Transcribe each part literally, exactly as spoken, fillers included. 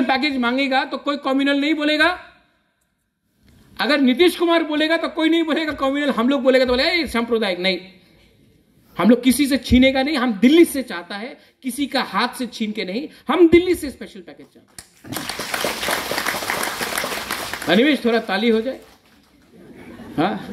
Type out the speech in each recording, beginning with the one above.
Package मांगेगा तो कोई कम्युनल नहीं बोलेगा, अगर नीतीश कुमार बोलेगा तो कोई नहीं बोलेगा कम्युनल, हम लोग बोलेगा तो बोलेगा सांप्रदायिक। नहीं, हम लोग किसी से छीनेगा नहीं, हम दिल्ली से चाहता है, किसी का हाथ से छीन के नहीं, हम दिल्ली से स्पेशल पैकेज चाहते हैं। अनिमेश थोड़ा ताली हो जाए। हाँ,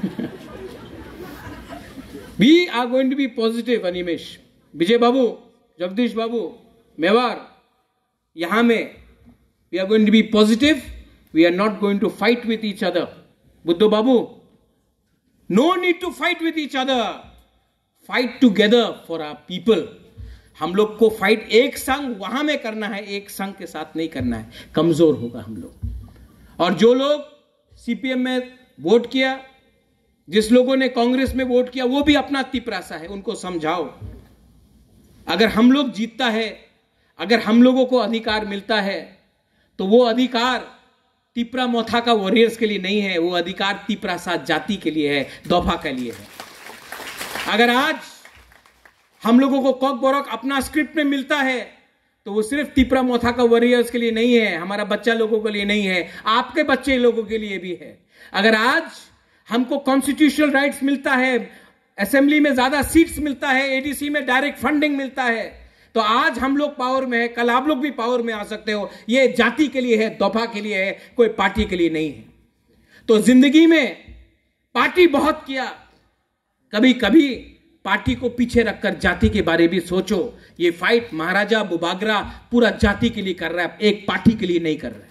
we are going to be positive. Animesh, Vijay Babu, Jagdish Babu, Mewar, यहां में we are going to be positive, we are not going to fight with each other. Buddhu Babu, no need to fight with each other, fight together for our people. हम लोग को fight एक संग वहां में करना है, एक संग के साथ नहीं करना है, कमजोर होगा हम लोग। और जो लोग सीपीएम में वोट किया, जिस लोगों ने कांग्रेस में वोट किया, वो भी अपना तिपरासा है, उनको समझाओ। अगर हम लोग जीतता है, अगर हम लोगों को अधिकार मिलता है, तो वो अधिकार तिपरा मोथा का वॉरियर्स के लिए नहीं है, वो अधिकार तिपरासा जाति के लिए है, दोफा के लिए है। अगर आज हम लोगों को कॉक बोरक अपना स्क्रिप्ट में मिलता है, तो वो सिर्फ तिपरा मोथा का वॉरियर्स के लिए नहीं है, हमारा बच्चा लोगों के लिए नहीं है, आपके बच्चे लोगों के लिए भी है। अगर आज हमको कॉन्स्टिट्यूशनल राइट्स मिलता है, असेंबली में ज्यादा सीट्स मिलता है, एडीसी में डायरेक्ट फंडिंग मिलता है, तो आज हम लोग पावर में है, कल आप लोग भी पावर में आ सकते हो। ये जाति के लिए है, दोफा के लिए है, कोई पार्टी के लिए नहीं है। तो जिंदगी में पार्टी बहुत किया, कभी कभी पार्टी को पीछे रखकर जाति के बारे में सोचो। ये फाइट महाराजा बुबागरा पूरा जाति के लिए कर रहा है, एक पार्टी के लिए नहीं कर रहा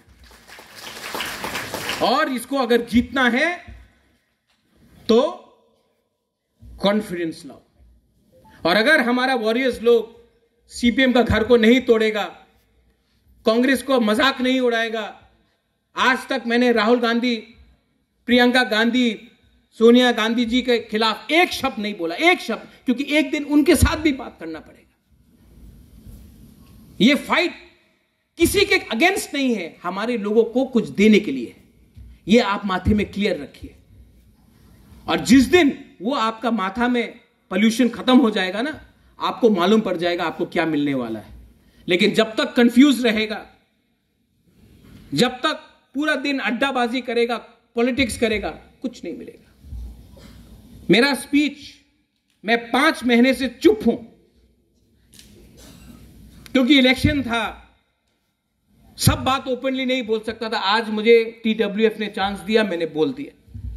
है। और इसको अगर जीतना है तो कॉन्फिडेंस लाओ। और अगर हमारा वॉरियर्स लोग सीपीएम का घर को नहीं तोड़ेगा, कांग्रेस को मजाक नहीं उड़ाएगा। आज तक मैंने राहुल गांधी, प्रियंका गांधी, सोनिया गांधी जी के खिलाफ एक शब्द नहीं बोला, एक शब्द, क्योंकि एक दिन उनके साथ भी बात करना पड़ेगा। ये फाइट किसी के अगेंस्ट नहीं है, हमारे लोगों को कुछ देने के लिए है। ये आप माथे में क्लियर रखिए। और जिस दिन वो आपका माथा में पोल्यूशन खत्म हो जाएगा ना, आपको मालूम पड़ जाएगा आपको क्या मिलने वाला है। लेकिन जब तक कंफ्यूज रहेगा, जब तक पूरा दिन अड्डाबाजी करेगा, पॉलिटिक्स करेगा, कुछ नहीं मिलेगा। मेरा स्पीच, मैं पांच महीने से चुप हूं क्योंकि इलेक्शन था, सब बात ओपनली नहीं बोल सकता था। आज मुझे टीडब्ल्यूएफ ने चांस दिया, मैंने बोल दिया।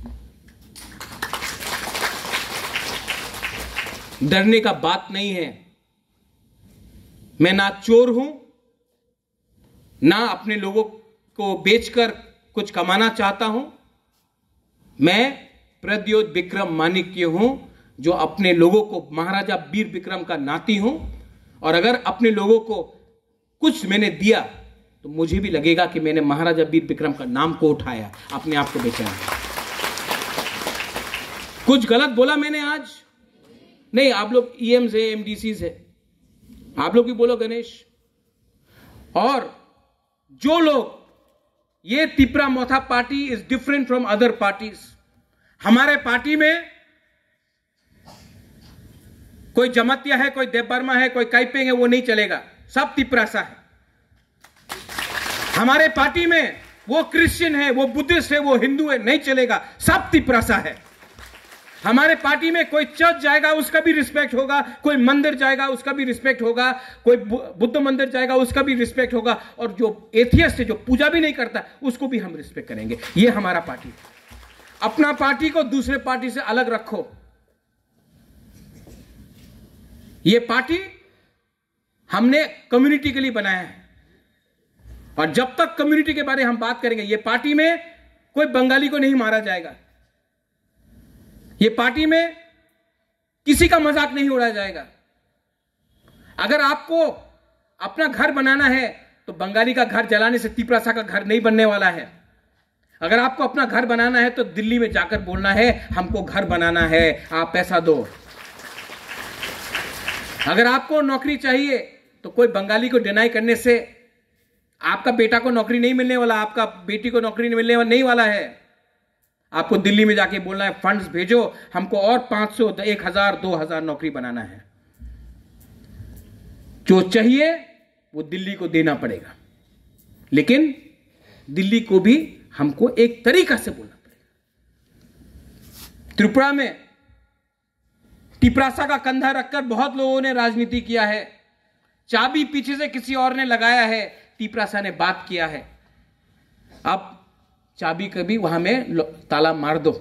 डरने का बात नहीं है। मैं ना चोर हूं, ना अपने लोगों को बेचकर कुछ कमाना चाहता हूं। मैं प्रद्योत विक्रम माणिक्य हूं, जो अपने लोगों को महाराजा वीर विक्रम का नाती हूं। और अगर अपने लोगों को कुछ मैंने दिया तो मुझे भी लगेगा कि मैंने महाराजा वीर विक्रम का नाम को उठाया, अपने आप को बेचा। कुछ गलत बोला मैंने आज? नहीं, आप लोग ईएम्स है, एमडीसीज है, आप लोग भी बोलो गणेश। और जो लोग, ये Tipra Motha party is different from other parties. हमारे पार्टी में कोई जमतिया है, कोई देवबर्मा है, कोई काइपेंग है, वो नहीं चलेगा, सब तिपरासा है। हमारे पार्टी में वो क्रिश्चियन है, वो बुद्धिस्ट है, वो हिंदू है, नहीं चलेगा, सब तिपरासा है। हमारे पार्टी में कोई चर्च जाएगा उसका भी रिस्पेक्ट होगा, कोई मंदिर जाएगा उसका भी रिस्पेक्ट होगा, कोई बुद्ध मंदिर जाएगा उसका भी रिस्पेक्ट होगा, और जो एथियस्ट है, जो पूजा भी नहीं करता, उसको भी हम रिस्पेक्ट करेंगे। ये हमारा पार्टी है। अपना पार्टी को दूसरे पार्टी से अलग रखो। ये पार्टी हमने कम्युनिटी के लिए बनाया है, और जब तक कम्युनिटी के बारे में हम बात करेंगे, ये पार्टी में कोई बंगाली को नहीं मारा जाएगा, ये पार्टी में किसी का मजाक नहीं उड़ाया जाएगा। अगर आपको अपना घर बनाना है तो बंगाली का घर जलाने से तिपरासा का घर नहीं बनने वाला है। अगर आपको अपना घर बनाना है तो दिल्ली में जाकर बोलना है हमको घर बनाना है, आप पैसा दो। अगर आपको नौकरी चाहिए तो कोई बंगाली को डिनाई करने से आपका बेटा को नौकरी नहीं मिलने वाला, आपका बेटी को नौकरी मिलने वाला नहीं वाला है। आपको दिल्ली में जाके बोलना है फंड्स भेजो, हमको और पांच सौ, एक हजार, दो हजार नौकरी बनाना है। जो चाहिए वो दिल्ली को देना पड़ेगा। लेकिन दिल्ली को भी हमको एक तरीका से बोलना पड़ेगा। त्रिपुरा में टिपरासा का कंधा रखकर बहुत लोगों ने राजनीति किया है। चाबी पीछे से किसी और ने लगाया है, टिपरासा ने बात किया है। अब चाबी कभी वहां में ताला मार दो,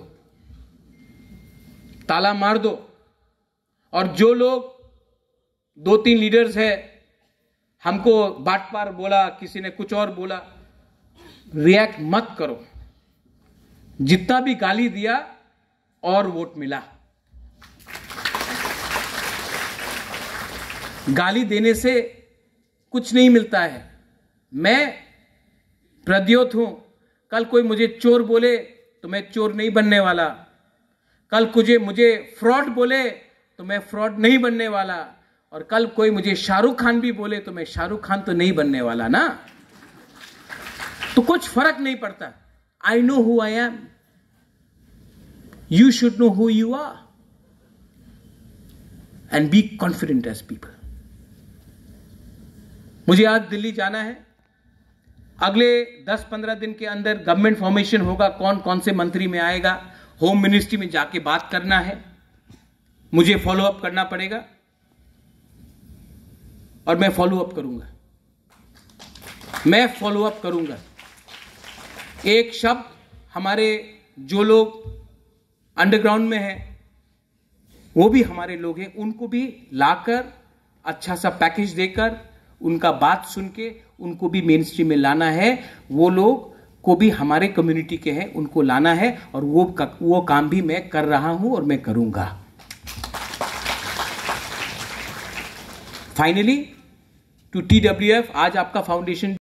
ताला मार दो। और जो लोग दो तीन लीडर्स है, हमको बाट पार बोला, किसी ने कुछ और बोला, रिएक्ट मत करो। जितना भी गाली दिया और वोट मिला। गाली देने से कुछ नहीं मिलता है। मैं प्रद्योत हूं, कल कोई मुझे चोर बोले तो मैं चोर नहीं बनने वाला। कल कुछ मुझे फ्रॉड बोले तो मैं फ्रॉड नहीं बनने वाला। और कल कोई मुझे शाहरुख खान भी बोले तो मैं शाहरुख खान तो नहीं बनने वाला ना। तो कुछ फर्क नहीं पड़ता। I know who I am, you should know who you are and be confident as people. मुझे आज दिल्ली जाना है। अगले दस पंद्रह दिन के अंदर गवर्नमेंट फॉर्मेशन होगा, कौन कौन से मंत्री में आएगा, होम मिनिस्ट्री में जाके बात करना है, मुझे फॉलो अप करना पड़ेगा और मैं फॉलो अप करूंगा। मैं फॉलो अप करूंगा। एक शब्द हमारे जो लोग अंडरग्राउंड में हैं, वो भी हमारे लोग हैं, उनको भी लाकर अच्छा सा पैकेज देकर उनका बात सुन के उनको भी मेन स्ट्रीम में लाना है। वो लोग को भी हमारे कम्युनिटी के हैं, उनको लाना है। और वो वो काम भी मैं कर रहा हूं और मैं करूंगा। Finally to T W F, आज आपका फाउंडेशन